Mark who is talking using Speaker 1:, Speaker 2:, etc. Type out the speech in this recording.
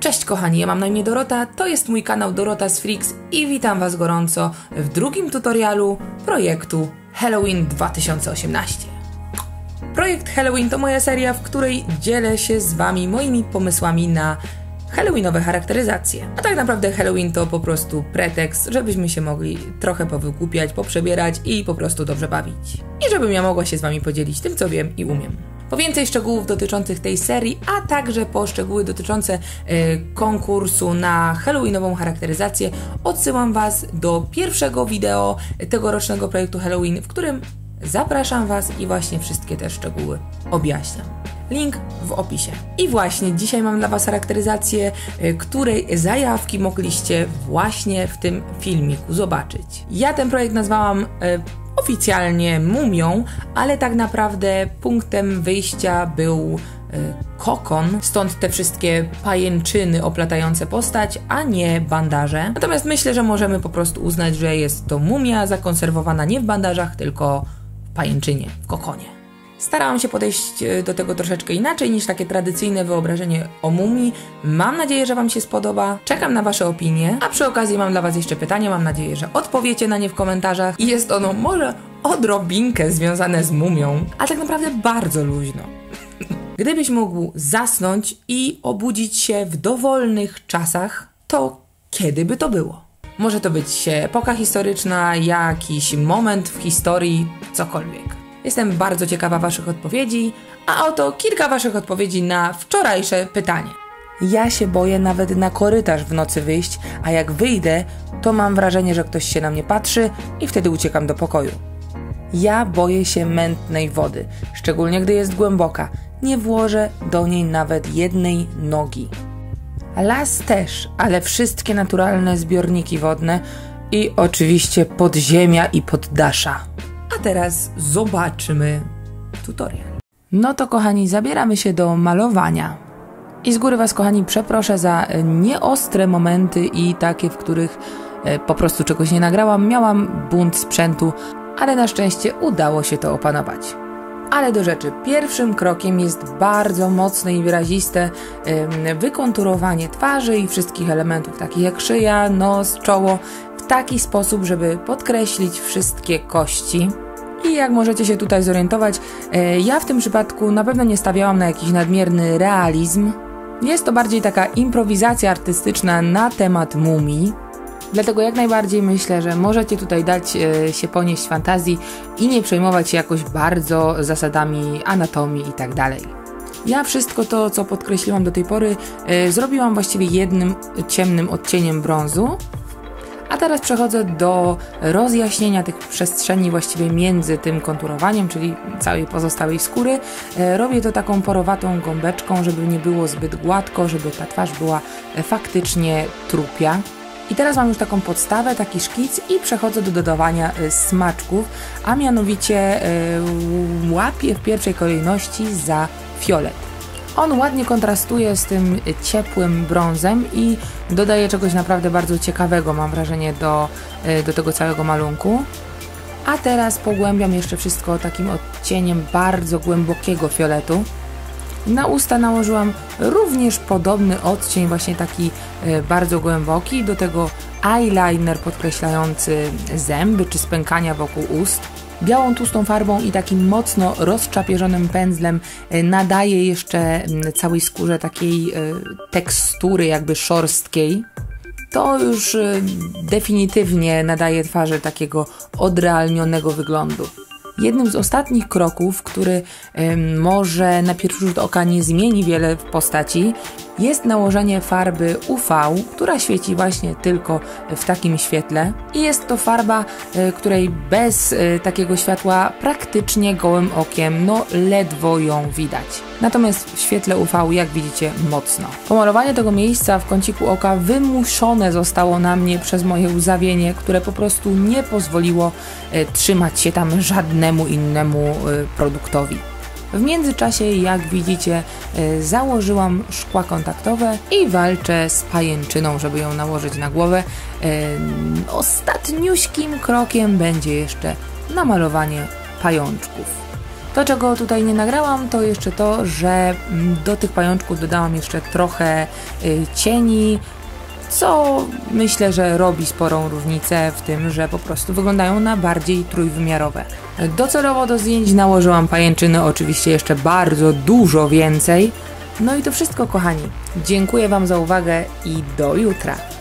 Speaker 1: Cześć kochani, ja mam na imię Dorota, to jest mój kanał Dorota's Freaks i witam Was gorąco w drugim tutorialu projektu Halloween 2018. Projekt Halloween to moja seria, w której dzielę się z Wami moimi pomysłami na halloweenowe charakteryzacje. A tak naprawdę Halloween to po prostu pretekst, żebyśmy się mogli trochę powygłupiać, poprzebierać i po prostu dobrze bawić. I żebym ja mogła się z Wami podzielić tym, co wiem i umiem. Po więcej szczegółów dotyczących tej serii, a także po szczegóły dotyczące konkursu na halloweenową charakteryzację odsyłam Was do pierwszego wideo tegorocznego projektu Halloween, w którym zapraszam Was i właśnie wszystkie te szczegóły objaśniam. Link w opisie. I właśnie dzisiaj mam dla Was charakteryzację, której zajawki mogliście właśnie w tym filmiku zobaczyć. Ja ten projekt nazwałam oficjalnie mumią, ale tak naprawdę punktem wyjścia był kokon, stąd te wszystkie pajęczyny oplatające postać, a nie bandaże. Natomiast myślę, że możemy po prostu uznać, że jest to mumia zakonserwowana nie w bandażach, tylko w pajęczynie, w kokonie. Starałam się podejść do tego troszeczkę inaczej niż takie tradycyjne wyobrażenie o mumii. Mam nadzieję, że Wam się spodoba. Czekam na Wasze opinie, a przy okazji mam dla Was jeszcze pytanie. Mam nadzieję, że odpowiecie na nie w komentarzach. I jest ono może odrobinkę związane z mumią, a tak naprawdę bardzo luźno. Gdybyś mógł zasnąć i obudzić się w dowolnych czasach, to kiedy by to było? Może to być epoka historyczna, jakiś moment w historii, cokolwiek. Jestem bardzo ciekawa Waszych odpowiedzi, a oto kilka Waszych odpowiedzi na wczorajsze pytanie. Ja się boję nawet na korytarz w nocy wyjść, a jak wyjdę, to mam wrażenie, że ktoś się na mnie patrzy i wtedy uciekam do pokoju. Ja boję się mętnej wody, szczególnie gdy jest głęboka. Nie włożę do niej nawet jednej nogi. Las też, ale wszystkie naturalne zbiorniki wodne i oczywiście podziemia i poddasza. A teraz zobaczmy tutorial. No to kochani, zabieramy się do malowania. I z góry Was kochani przeproszę za nieostre momenty i takie, w których po prostu czegoś nie nagrałam. Miałam bunt sprzętu, ale na szczęście udało się to opanować. Ale do rzeczy. Pierwszym krokiem jest bardzo mocne i wyraziste wykonturowanie twarzy i wszystkich elementów, takich jak szyja, nos, czoło, w taki sposób, żeby podkreślić wszystkie kości. I jak możecie się tutaj zorientować, ja w tym przypadku na pewno nie stawiałam na jakiś nadmierny realizm. Jest to bardziej taka improwizacja artystyczna na temat mumii. Dlatego jak najbardziej myślę, że możecie tutaj dać się ponieść fantazji i nie przejmować się jakoś bardzo zasadami anatomii i tak dalej. Ja wszystko to, co podkreśliłam do tej pory, zrobiłam właściwie jednym ciemnym odcieniem brązu. A teraz przechodzę do rozjaśnienia tych przestrzeni właściwie między tym konturowaniem, czyli całej pozostałej skóry. Robię to taką porowatą gąbeczką, żeby nie było zbyt gładko, żeby ta twarz była faktycznie trupia. I teraz mam już taką podstawę, taki szkic i przechodzę do dodawania smaczków, a mianowicie łapię w pierwszej kolejności za fiolet. On ładnie kontrastuje z tym ciepłym brązem i dodaje czegoś naprawdę bardzo ciekawego, mam wrażenie, do tego całego malunku. A teraz pogłębiam jeszcze wszystko takim odcieniem bardzo głębokiego fioletu. Na usta nałożyłam również podobny odcień, właśnie taki bardzo głęboki, do tego eyeliner podkreślający zęby czy spękania wokół ust. Białą tłustą farbą i takim mocno rozczapierzonym pędzlem nadaje jeszcze całej skórze takiej tekstury jakby szorstkiej. To już definitywnie nadaje twarzy takiego odrealnionego wyglądu. Jednym z ostatnich kroków, który może na pierwszy rzut oka nie zmieni wiele w postaci, jest nałożenie farby UV, która świeci właśnie tylko w takim świetle. I jest to farba, której bez takiego światła praktycznie gołym okiem ledwo ją widać. Natomiast w świetle UV, jak widzicie, mocno. Pomalowanie tego miejsca w kąciku oka wymuszone zostało na mnie przez moje łzawienie, które po prostu nie pozwoliło trzymać się tam żadnemu innemu produktowi. W międzyczasie, jak widzicie, założyłam szkła kontaktowe i walczę z pajęczyną, żeby ją nałożyć na głowę. Ostatniuśkim krokiem będzie jeszcze namalowanie pajączków. To, czego tutaj nie nagrałam, to jeszcze to, że do tych pajączków dodałam jeszcze trochę cieni, co myślę, że robi sporą różnicę w tym, że po prostu wyglądają na bardziej trójwymiarowe. Docelowo do zdjęć nałożyłam pajęczyny, oczywiście jeszcze bardzo dużo więcej. No i to wszystko, kochani. Dziękuję Wam za uwagę i do jutra.